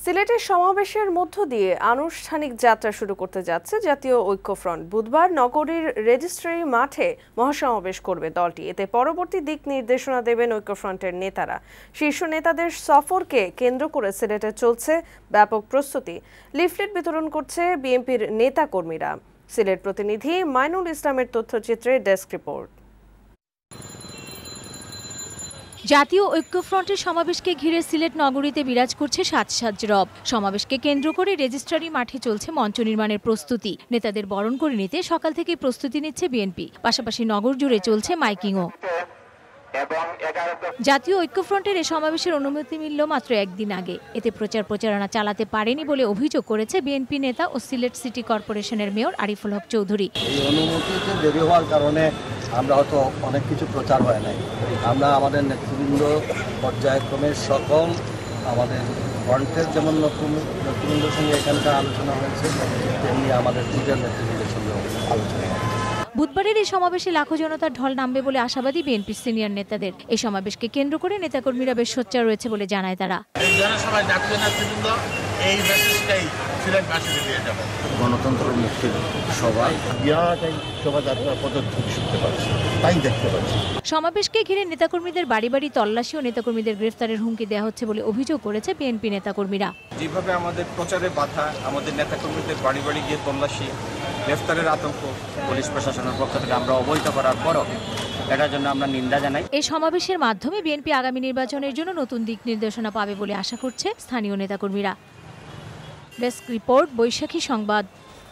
সিলেটের সমাবেশের মধ্য দিয়ে আনুষ্ঠানিক যাত্রা শুরু করতে যাচ্ছে জাতীয় ঐক্যফ্রন্ট। বুধবার নগরীর রেজিস্ট্রারি মাঠে মহাসমাবেশ করবে দলটি। এতে পরবর্তী দিক নির্দেশনা দেবেন ঐক্যফ্রন্টের নেতারা। শীর্ষ নেতাদের সফরকে কেন্দ্র করে সিলেটে চলছে ব্যাপক প্রস্তুতি। লিফলেট বিতরণ করছে বিএনপির নেতাকর্মীরা। সিলেট প্রতিনিধি মাইনুল ইসলামের তথ্যচিত্রে ডেস্ক রিপোর্ট। জাতীয় ঐক্যফ্রন্টের সমাবেশকে ঘিরে সিলেট নগরীতে বিরাজ করছে সাজ রব। সমাবেশকে কেন্দ্র করে রেজিস্ট্রারি মাঠে চলছে মঞ্চ নির্মাণের প্রস্তুতি। নেতাদের বরণ করে নিতে সকাল থেকেই প্রস্তুতি নিচ্ছে বিএনপি। পাশাপাশি নগর জুড়ে চলছে মাইকিংও। জাতীয় ঐক্যফ্রন্টের এই সমাবেশের অনুমতি মিলল মাত্র একদিন আগে। এতে প্রচারণা চালাতে পারেনি বলে অভিযোগ করেছে বিএনপি নেতা ও সিলেট সিটি কর্পোরেশনের মেয়র আরিফুল হক চৌধুরী। এই অনুমতিতে দেরি হওয়ার কারণে আমরা হয়তো অনেক কিছু প্রচার হয় নাই। আমরা আমাদের নেতৃবৃন্দ পর্যায়ক্রমে সকল আমাদের ফ্রন্টের যেমন নেতৃবৃন্দের সঙ্গে এখানকার আলোচনা হয়েছে, তেমনি আমাদের দুজন নেতৃবৃন্দের সঙ্গে আলোচনা হয়। বুধবারের এই সমাবেশে লাখো জনতার ঢল নামবে বলে আশাবাদী বিএনপির সিনিয়র নেতাদের। এই সমাবেশকে কেন্দ্র করে নেতাকর্মীরা বেশ সোচ্চার রয়েছে বলে জানায় তারা। গণতন্ত্র মুক্তির সবাই শোভাযাত্রা পদক্ষেপ শুনতে পাচ্ছি, তাই দেখতে পাচ্ছি। সমাবেশকে ঘিরে নেতাকর্মীদের বাড়ি বাড়ি তল্লাশি ও নেতাকর্মীদের গ্রেফতারের হুমকি দেওয়া হচ্ছে বলে অভিযোগ করেছে বিএনপি নেতাকর্মীরা। যেভাবে আমাদের প্রচারে বাধা, আমাদের নেতাকর্মীদের বাড়ি বাড়ি গিয়ে তল্লাশি, গ্রেফতারের আতঙ্ক, পুলিশ প্রশাসনের পক্ষ থেকে আমরা অবহিত করার পরও এটার জন্য আমরা নিন্দা জানাই। এই সমাবেশের মাধ্যমে বিএনপি আগামী নির্বাচনের জন্য নতুন দিক নির্দেশনা পাবে বলে আশা করছে স্থানীয় নেতাকর্মীরা। ডেস্ক রিপোর্ট, বৈশাখী সংবাদ।